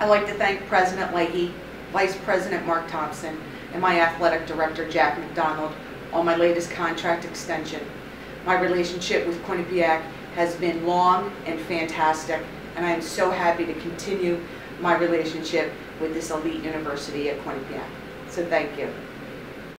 I'd like to thank President Leahy, Vice President Mark Thompson, and my Athletic Director Jack McDonald on my latest contract extension. My relationship with Quinnipiac has been long and fantastic, and I am so happy to continue my relationship with this elite university at Quinnipiac. So thank you.